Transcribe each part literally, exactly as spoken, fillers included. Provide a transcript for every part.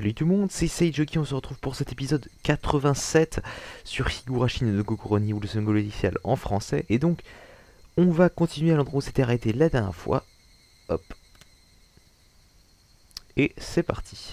Salut tout le monde, c'est Seijoki, on se retrouve pour cet épisode quatre-vingt-sept sur Higurashi no Gokuro ni Ulsan Initial en français. Et donc, on va continuer à l'endroit où s'était arrêté la dernière fois. Hop. Et c'est parti.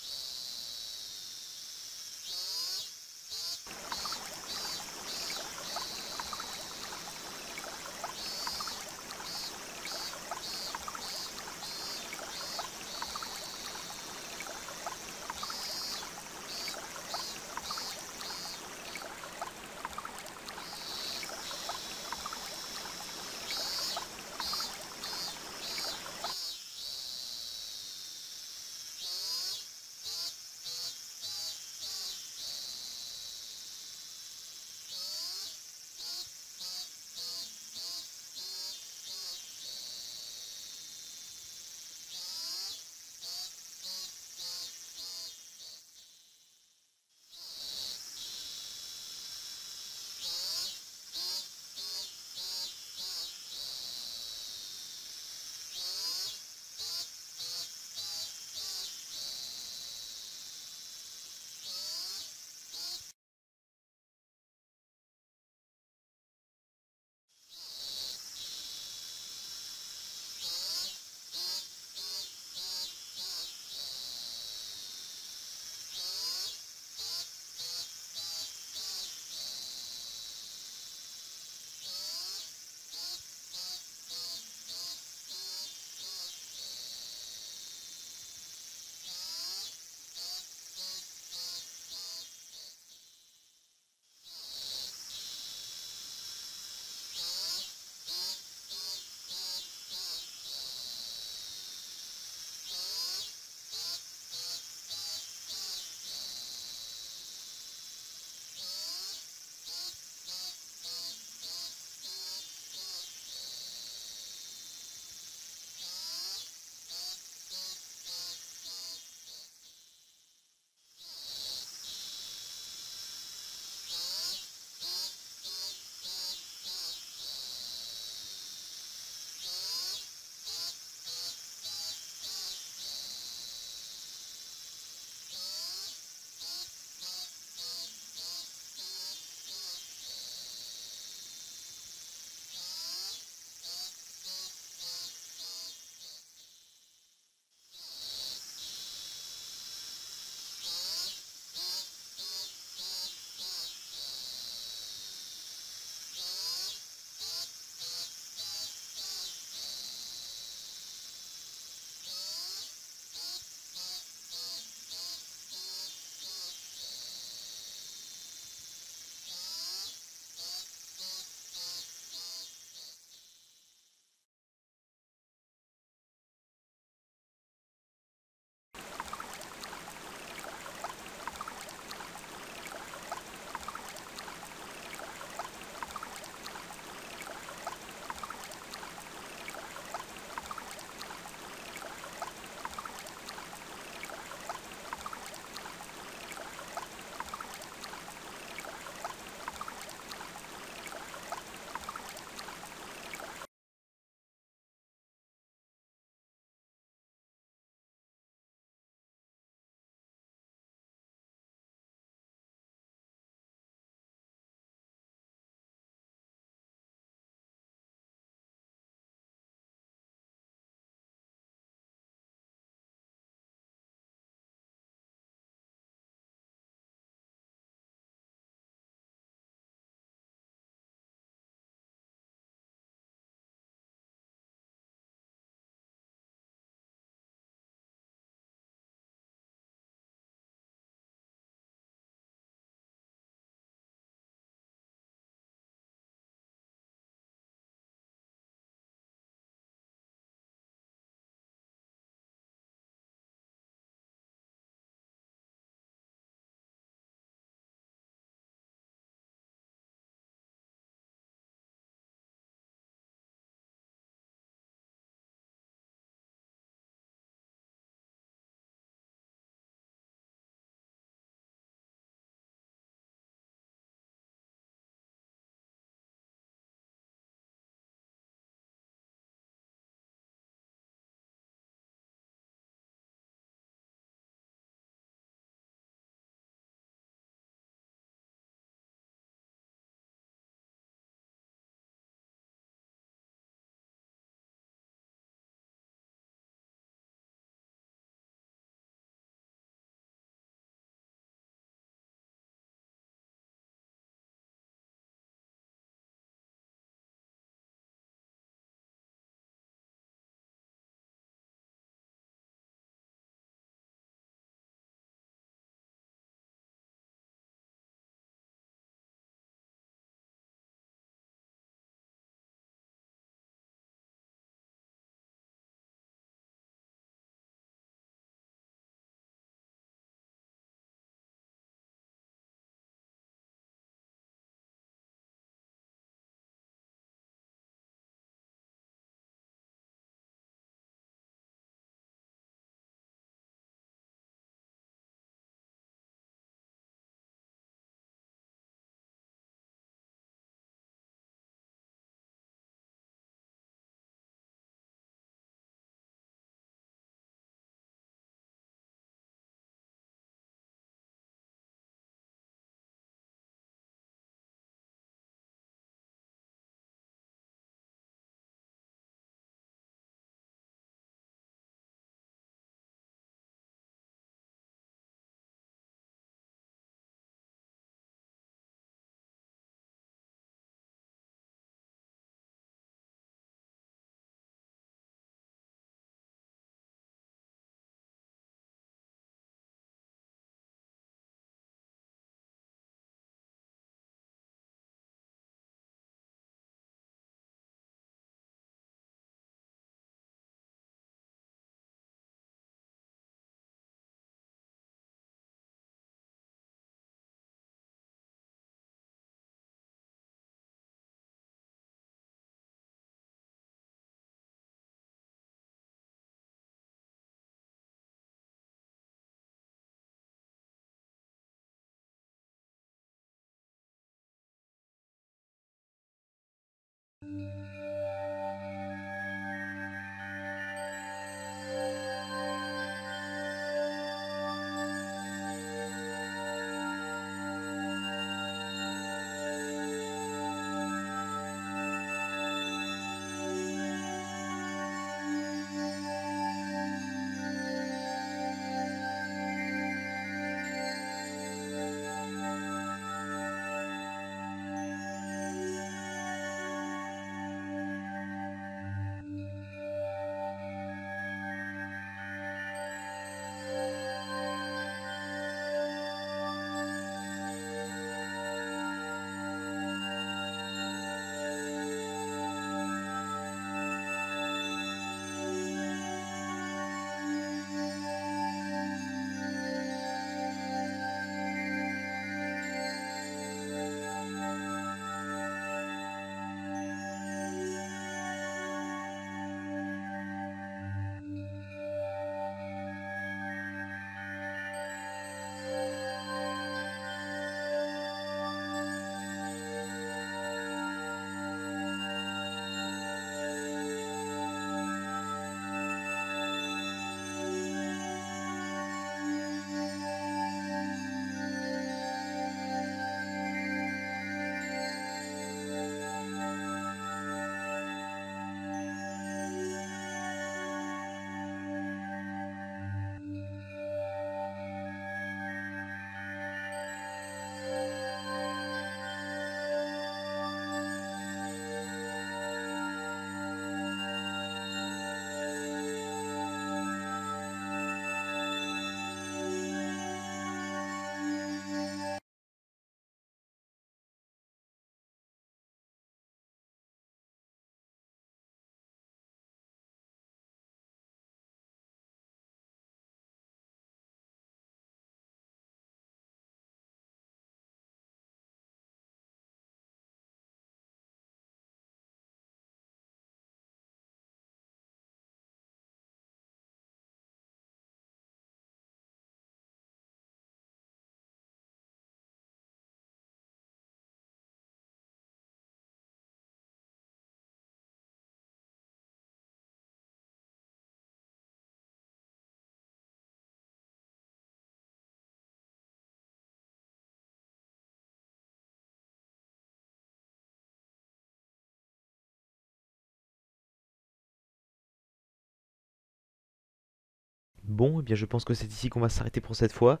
Bon, eh bien je pense que c'est ici qu'on va s'arrêter pour cette fois.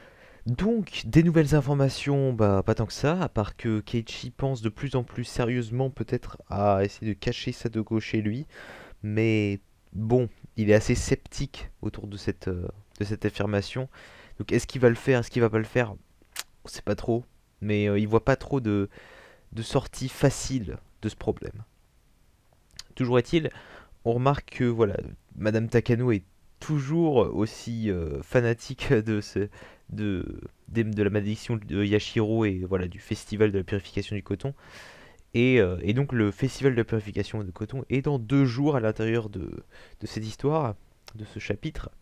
Donc, des nouvelles informations, bah pas tant que ça, à part que Keiichi pense de plus en plus sérieusement peut-être à essayer de cacher Sadoko chez lui. Mais bon, il est assez sceptique autour de cette, euh, de cette affirmation. Donc est-ce qu'il va le faire, est-ce qu'il va pas le faire? On sait pas trop. Mais euh, il voit pas trop de, de sortie facile de ce problème. Toujours est-il, on remarque que voilà, Madame Takano est toujours aussi euh, fanatique de, ce, de, de, de la malédiction de Yashiro et voilà, du festival de la purification du coton. Et, euh, et donc le festival de la purification de coton est dans deux jours à l'intérieur de, de cette histoire, de ce chapitre.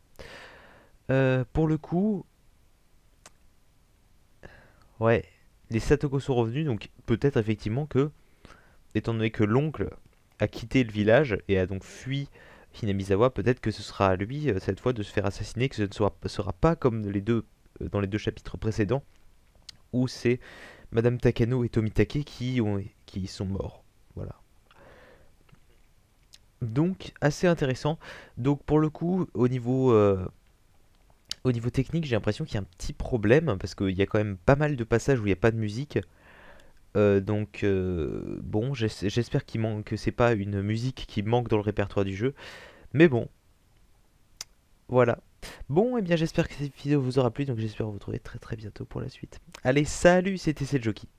Euh, pour le coup, ouais, les Satoko sont revenus, donc peut-être effectivement que, étant donné que l'oncle a quitté le village et a donc fui Hinamizawa, peut-être que ce sera à lui euh, cette fois de se faire assassiner, que ce ne sera, sera pas comme les deux, euh, dans les deux chapitres précédents, où c'est Madame Takano et Tomitake qui, ont, qui sont morts. Voilà. Donc assez intéressant. Donc pour le coup, au niveau, euh, au niveau technique, j'ai l'impression qu'il y a un petit problème parce qu'il y a quand même pas mal de passages où il n'y a pas de musique. Euh, donc euh, bon, j'espère qu'il manque, que c'est pas une musique qui manque dans le répertoire du jeu. Mais bon, voilà. Bon, et eh bien j'espère que cette vidéo vous aura plu, donc j'espère vous retrouver très très bientôt pour la suite. Allez, salut, c'était Sejoki.